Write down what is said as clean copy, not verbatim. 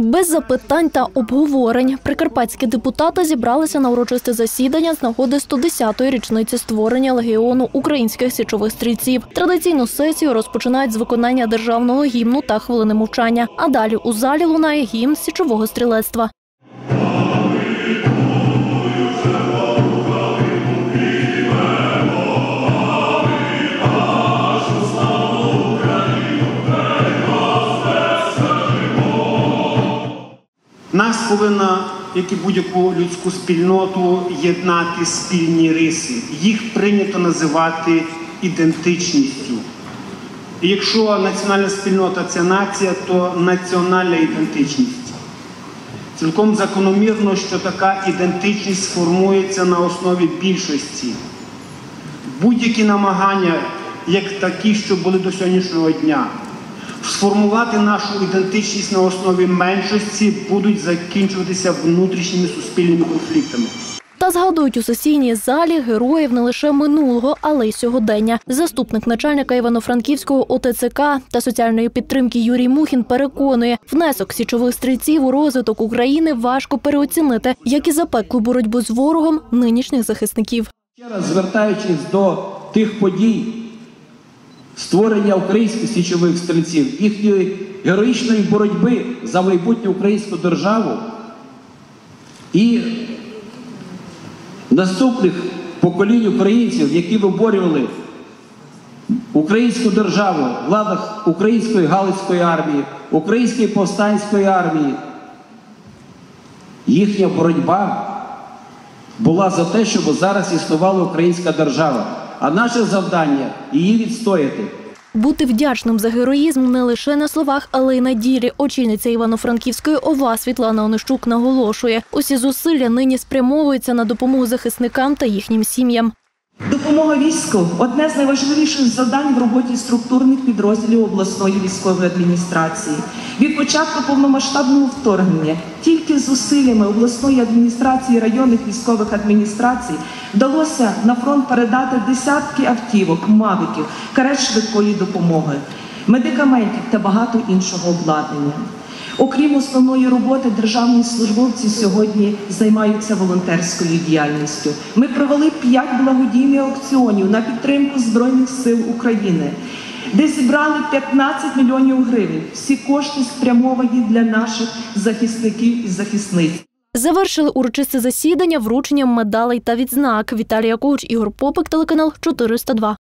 Без запитань та обговорень прикарпатські депутати зібралися на урочисте засідання з нагоди 110-ї річниці створення Легіону українських січових стрільців. Традиційну сесію розпочинають з виконання державного гімну та хвилини мовчання, а далі у залі лунає гімн січового стрілецтва. Нас повинна, як і будь-яку людську спільноту, єднати спільні риси. Їх прийнято називати ідентичністю. І якщо національна спільнота – це нація, то національна ідентичність. Цілком закономірно, що така ідентичність сформується на основі більшості. Будь-які намагання, як такі, що були до сьогоднішнього дня, сформувати нашу ідентичність на основі меншості будуть закінчуватися внутрішніми суспільними конфліктами. Та згадують у сесійній залі героїв не лише минулого, але й сьогодення. Заступник начальника Івано-Франківського ОТЦК та соціальної підтримки Юрій Мухін переконує, внесок січових стрільців у розвиток України важко переоцінити, як і запеклу боротьбу з ворогом нинішніх захисників. Ще раз звертаючись до тих подій, створення українських січових стрільців, їхньої героїчної боротьби за майбутню українську державу і наступних поколінь українців, які виборювали українську державу в лавах Української Галицької армії, Української повстанської армії, їхня боротьба була за те, щоб зараз існувала українська держава. А наше завдання – її відстояти. Бути вдячним за героїзм не лише на словах, але й на ділі. Очільниця Івано-Франківської ОВА Світлана Онищук наголошує, усі зусилля нині спрямовуються на допомогу захисникам та їхнім сім'ям. Допомога війську – одне з найважливіших завдань в роботі структурних підрозділів обласної військової адміністрації. Від початку повномасштабного вторгнення тільки зусиллями обласної адміністрації і районних військових адміністрацій вдалося на фронт передати десятки автівок, мавіків, карет швидкої допомоги, медикаментів та багато іншого обладнання. Окрім основної роботи, державні службовці сьогодні займаються волонтерською діяльністю. Ми провели 5 благодійних аукціонів на підтримку Збройних сил України, де зібрали 15 мільйонів гривень. Всі кошти спрямовані для наших захисників і захисниць. Завершили урочисте засідання врученням медалей та відзнак. Віталія Ковч, Ігор Попик, телеканал 402.